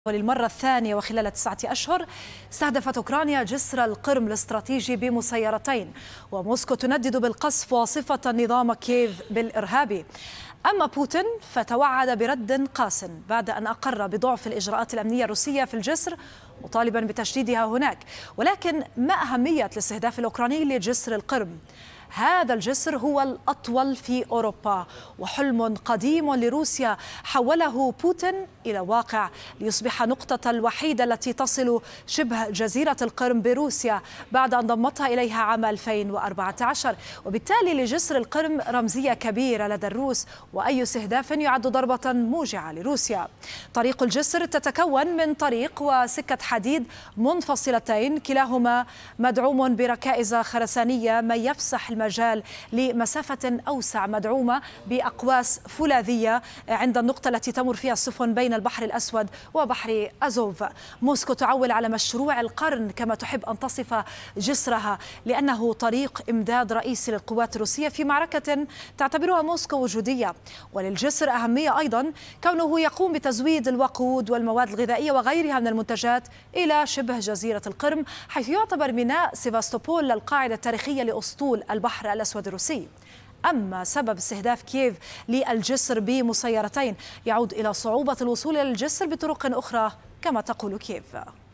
وللمرة الثانية وخلال 9 أشهر استهدفت أوكرانيا جسر القرم الاستراتيجي بمسيرتين، وموسكو تندد بالقصف واصفة نظام كييف بالإرهابي. أما بوتين فتوعد برد قاس بعد أن أقر بضعف الإجراءات الأمنية الروسية في الجسر، مطالبا بتشديدها هناك. ولكن ما أهمية الاستهداف الأوكراني لجسر القرم؟ هذا الجسر هو الأطول في أوروبا وحلم قديم لروسيا حوله بوتين إلى واقع ليصبح النقطة الوحيدة التي تصل شبه جزيرة القرم بروسيا بعد أن ضمتها إليها عام 2014. وبالتالي لجسر القرم رمزية كبيرة لدى الروس، وأي استهداف يعد ضربة موجعة لروسيا. طريق الجسر تتكون من طريق وسكة حديد منفصلتين، كلاهما مدعوم بركائز خرسانية ما يفسح المجال لمسافة أوسع مدعومة بأقواس فولاذية عند النقطة التي تمر فيها السفن بين البحر الأسود وبحر أزوف. موسكو تعول على مشروع القرن كما تحب أن تصف جسرها، لأنه طريق إمداد رئيسي للقوات الروسية في معركة تعتبرها موسكو وجودية. وللجسر أهمية أيضا كونه يقوم بتزويد الوقود والمواد الغذائية وغيرها من المنتجات إلى شبه جزيرة القرم، حيث يعتبر ميناء سيفاستوبول القاعدة التاريخية لأسطول البحر الأسود الروسي. أما سبب استهداف كييف للجسر بمسيرتين يعود إلى صعوبة الوصول إلى الجسر بطرق أخرى كما تقول كييف.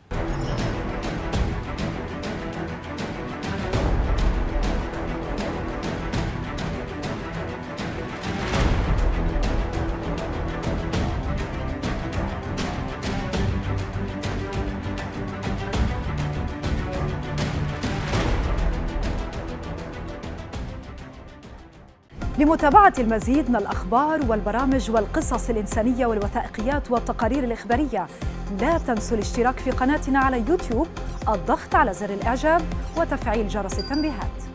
لمتابعة المزيد من الأخبار والبرامج والقصص الإنسانية والوثائقيات والتقارير الإخبارية، لا تنسوا الاشتراك في قناتنا على يوتيوب، الضغط على زر الإعجاب وتفعيل جرس التنبيهات.